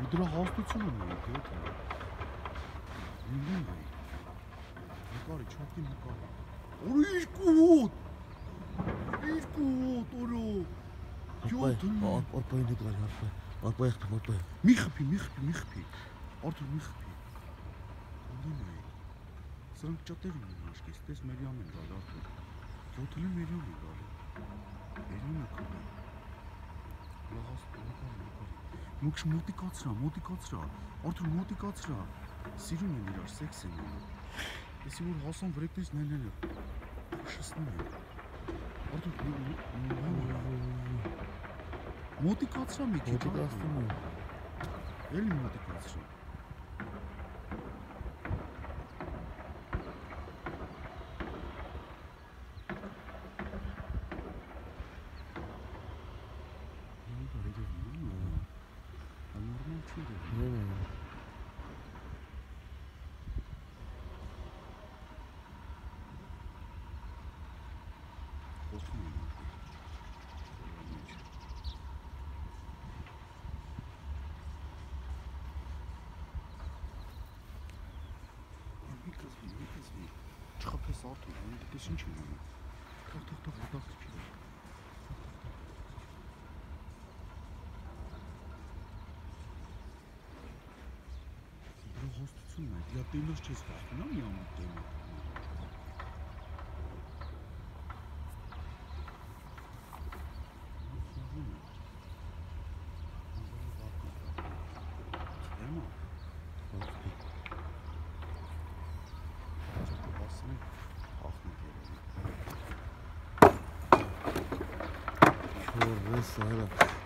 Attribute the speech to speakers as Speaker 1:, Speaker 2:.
Speaker 1: Դրա հաստությունը նույն է, թե նույն է։ Նկարի, չոքի նկարի։ Օրը երկու հոտ, օրը։
Speaker 2: Արպայի նկարի, արպա եղբի, արպա։
Speaker 1: Մի խփի, Արթուր մի խփի։ Անդին է։ Սրանք ճատեր ունեն աշկես, տես Մերիան են գալ, Արթուր։ Գյոթել է Մերիան են գալ։ Մերիան է կալի։ Լաղաս, նկարի։ Մուքշ մոտիկացրա, Արթուր մոտիկացրա։ Սիրուն են իրար, սեքս են իրար։ Եսի որ հասան վրեկտես նայնեն է, շսնում է։ Արթուր, մոտիկացրա մի քիչ,
Speaker 2: մոտիկացնում է։
Speaker 1: Էլի մոտիկացրա։ Չխփես Արթուր, դες ինչ են անում։ Թող, հետաքրքիր է։ Դրա հոստությունն է, դրա տեմս չես խախտում, մի ամոթ տեմը։
Speaker 2: Սարը